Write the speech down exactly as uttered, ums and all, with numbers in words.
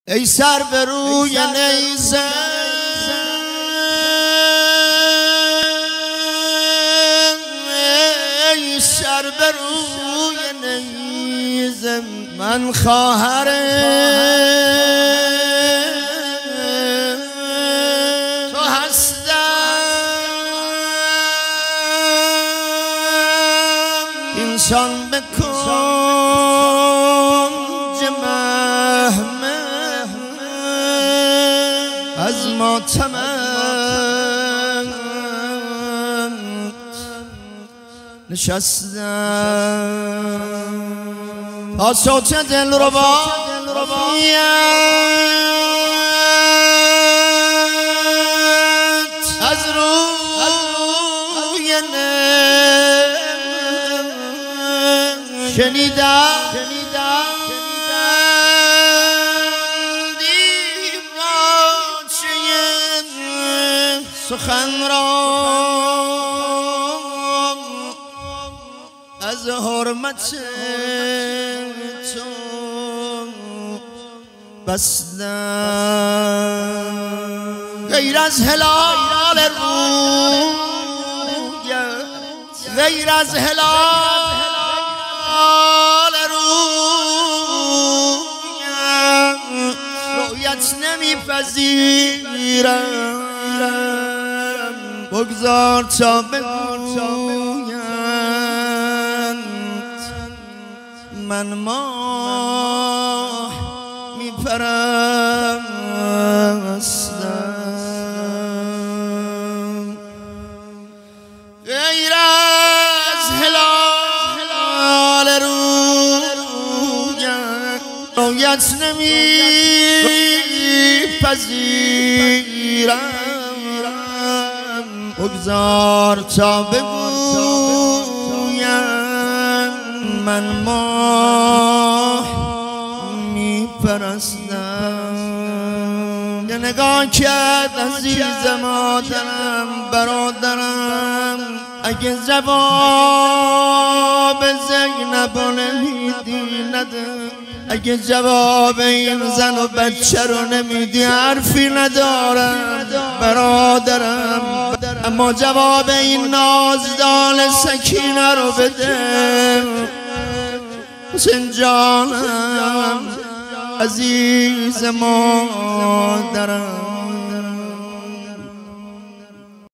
ای سر به روی نیزه ای سر به روی نیزه من خواهر تو هستم انسان بکن از ماتمت نشستم تا صوت دلربا از روی نم شنیدم سخن را از حرمت تو بستم غیر از هلال رویت غیر از هلال رویت رویت نمیپذیرم بگذار تا بگویند من ماه میپرستم غیر از هلال رویت رویت نمیپذیرم بگذار تا بگویم من ماه میپرستم یه نگاه کرد عزیز مادرم برادرم اگه جواب زینب نمیدی نده اگه جواب این زن و بچه رو نمیدی حرفی ندارم برادرم اما جواب این نازدال سکینه رو بده حسین جانم عزیز مادرم